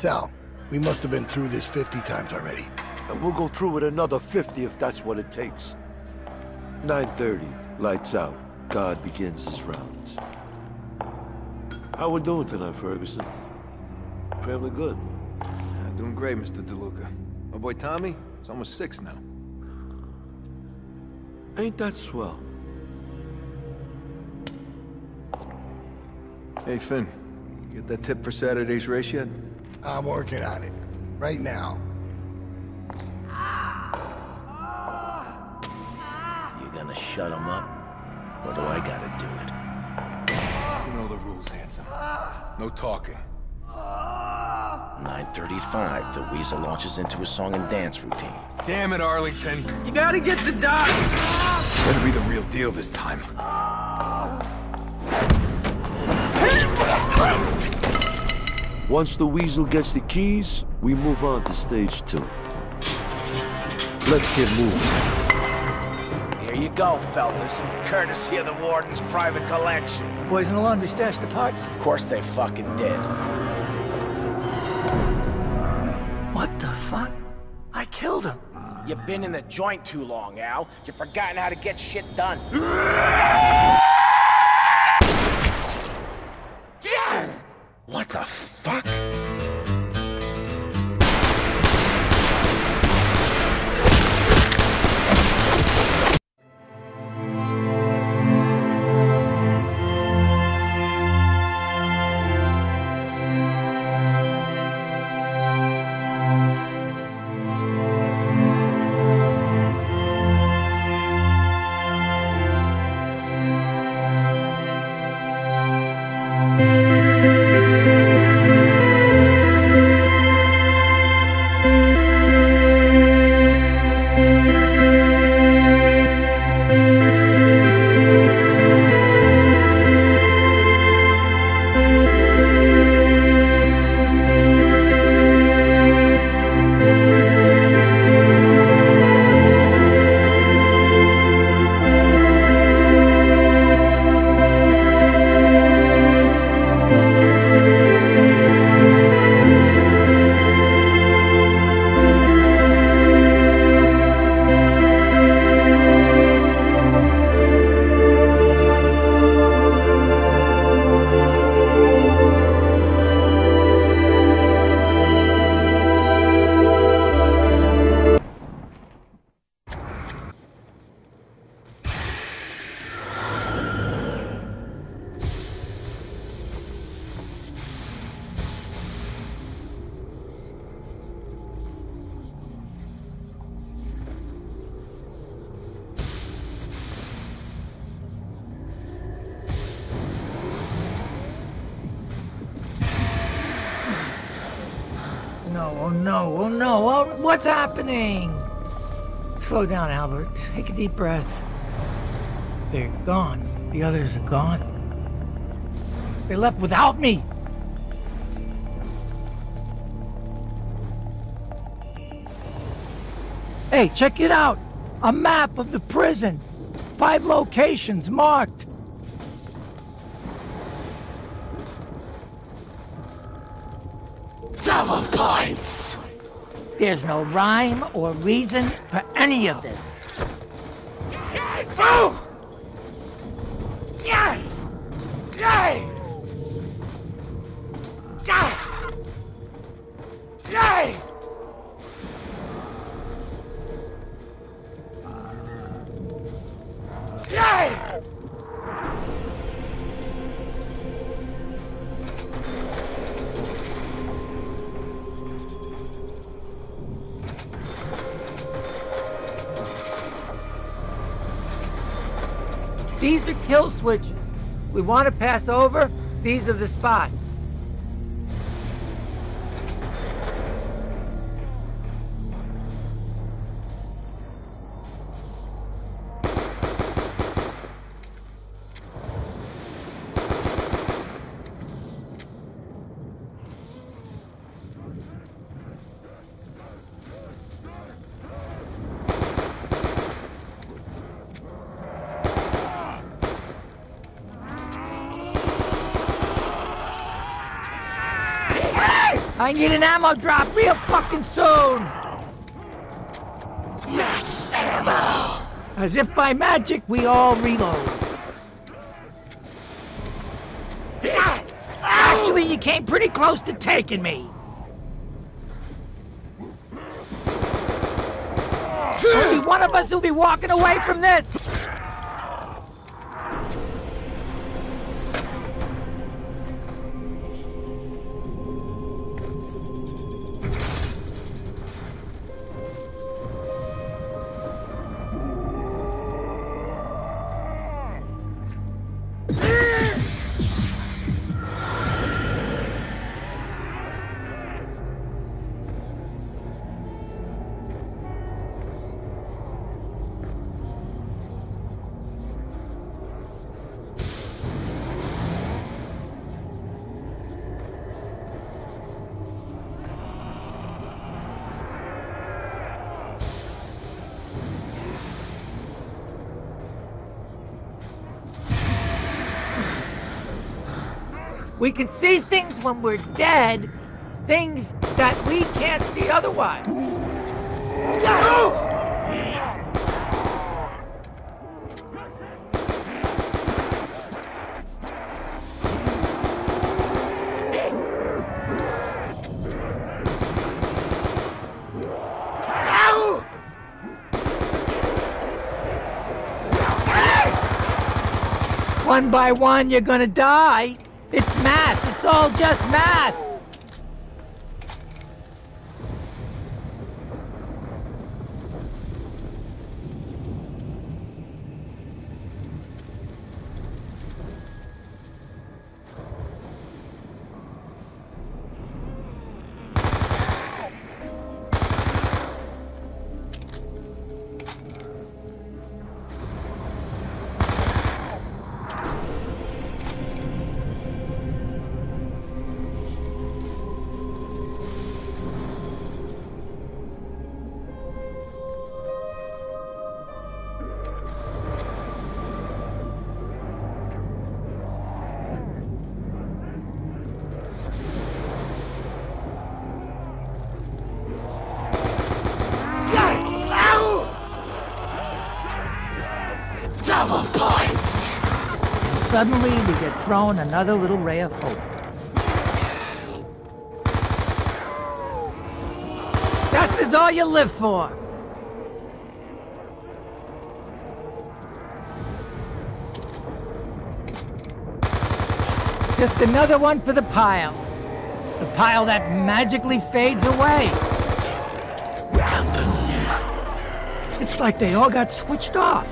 Sal, we must have been through this 50 times already. And we'll go through it another 50 if that's what it takes. 9:30, lights out. God begins his rounds. How we doing tonight, Ferguson? Family good? Yeah, doing great, Mr. DeLuca. My boy Tommy, he's almost 6 now. Ain't that swell? Hey, Finn, get that tip for Saturday's race yet? I'm working on it. Right now. You gonna shut him up? Or do I gotta do it? You know the rules, handsome. No talking. 9:35, the Weasel launches into a song and dance routine. Damn it, Arlington. You gotta get the doc! Better be the real deal this time. Once the Weasel gets the keys, we move on to stage 2. Let's get moving. Here you go, fellas. Courtesy of the Warden's private collection. Boys in the laundry stashed the parts? Of course they fucking did. What the fuck? I killed him. You've been in the joint too long, Al. You've forgotten how to get shit done. What the fuck? What's happening? Slow down, Albert. Take a deep breath. They're gone. The others are gone. They left without me. Hey, check it out. A map of the prison. 5 locations marked. Double points! There's no rhyme or reason for any of this. Move! Yay! Yay! Yay! Yay! These are kill switches. We want to pass over, these are the spots. I need an ammo drop real fucking soon! Max ammo! As if by magic, we all reload. Actually, you came pretty close to taking me. Only one of us will be walking away from this. We can see things when we're dead, things that we can't see otherwise. One by one, you're gonna die. It's math. It's all just math. Double points! Suddenly, we get thrown another little ray of hope. Death is all you live for. Just another one for the pile. The pile that magically fades away. It's like they all got switched off.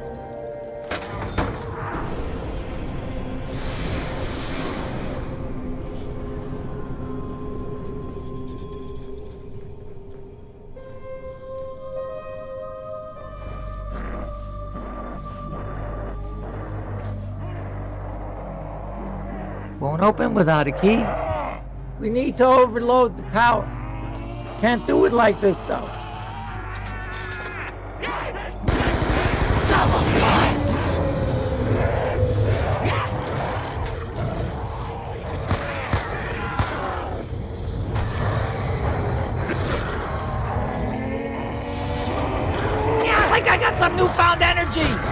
Won't open without a key. We need to overload the power. Can't do it like this, though. Double points! Yeah, like I got some newfound energy!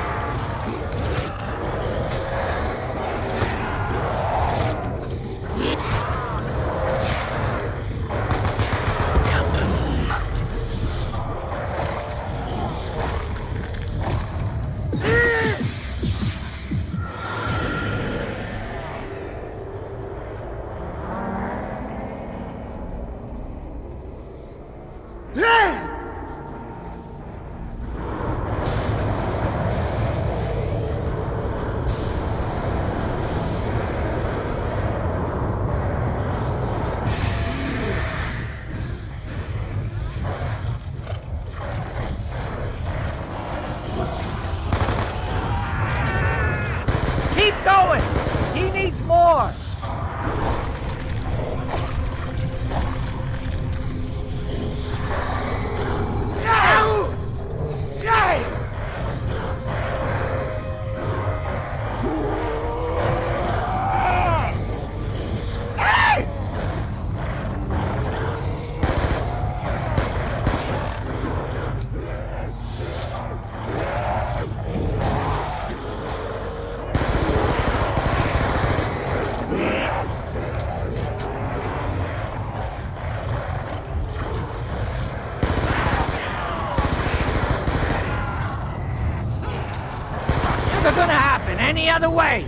never gonna happen any other way.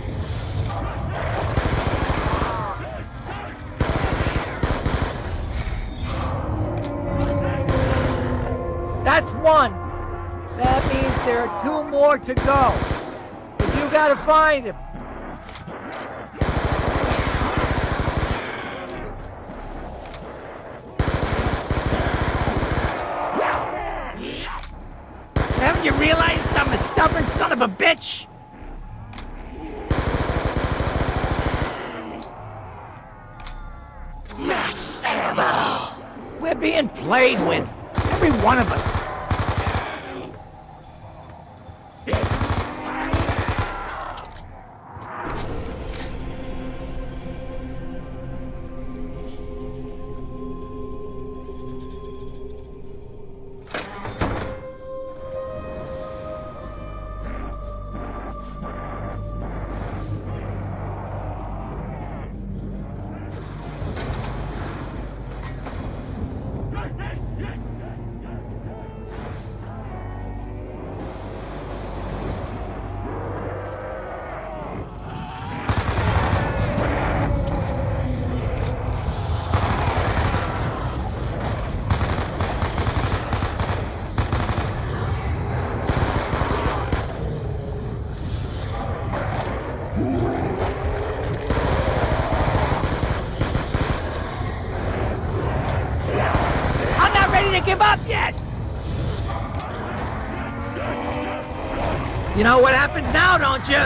That's one. That means there are two more to go. But you gotta find him. Haven't you realized I'm a stubborn son of a bitch? Max ammo. We're being played with. Every one of us. Give up yet! You know what happens now, don't you?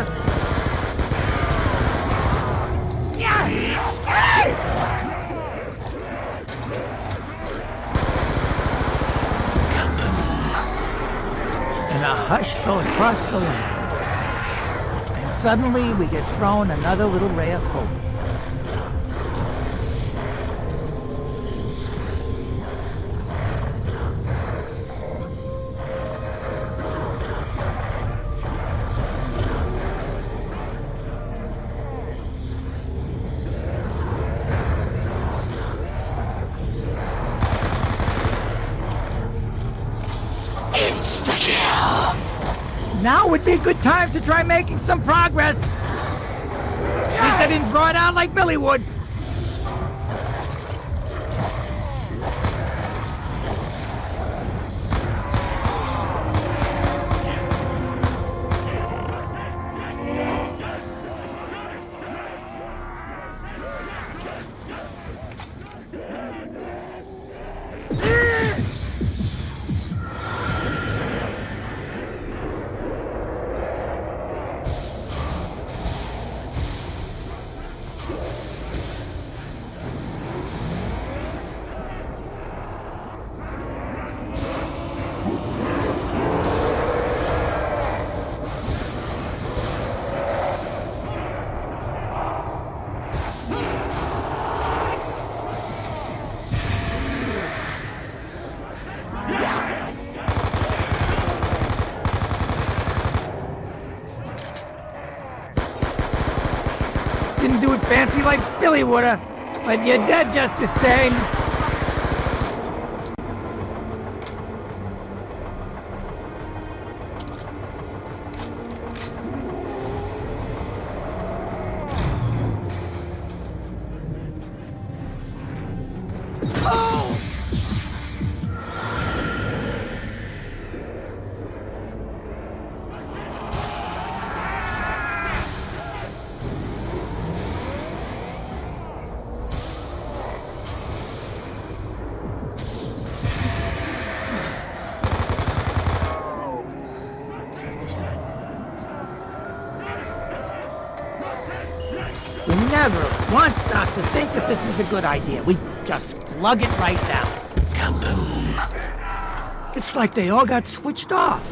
And a hush fell across the land. And suddenly we get thrown another little ray of hope. Now would be a good time to try making some progress. At least I didn't throw it out like Billy would. Didn't do it fancy like Billy woulda, but you're dead just the same. We never once stop to think that this is a good idea. We just plug it right down. Kaboom. It's like they all got switched off.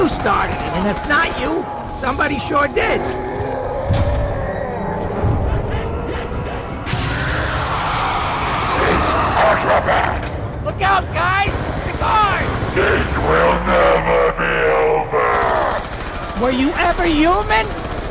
You started it, and if not you, somebody sure did. Look out, guys! The guard! This will never be over! Were you ever human?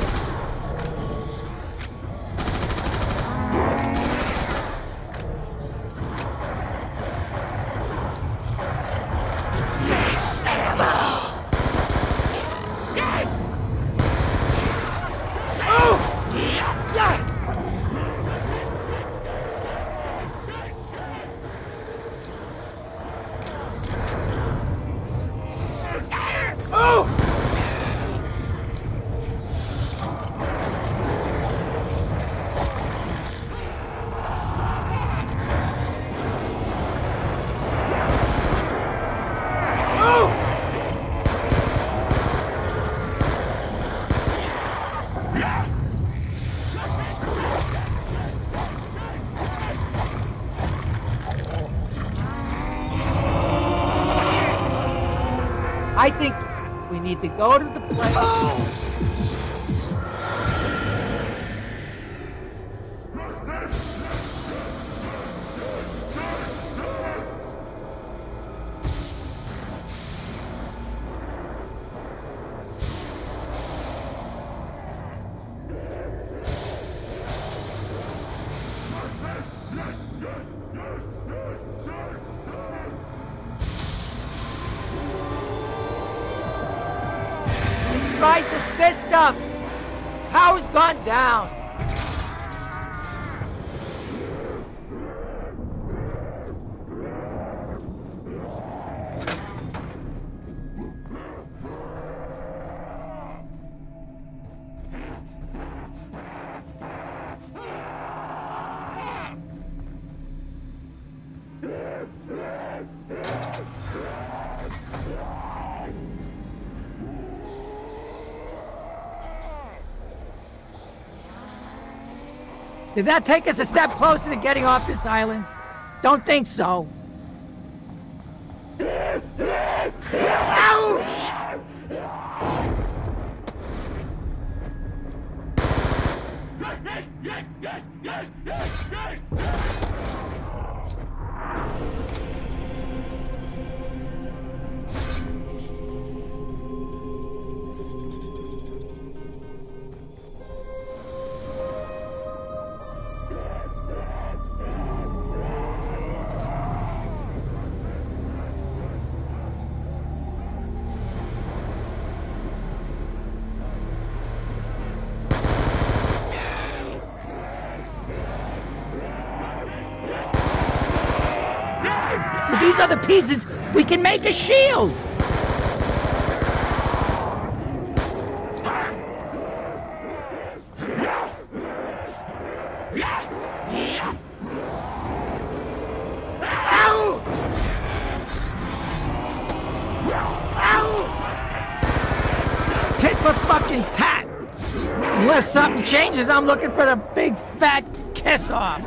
I think we need to go to the place. Tried the system! Power's gone down! Did that take us a step closer to getting off this island? Don't think so. These are the pieces we can make a shield! Tit for fucking tat! Unless something changes, I'm looking for the big fat kiss-off!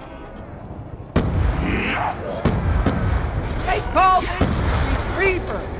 They called me Reaper.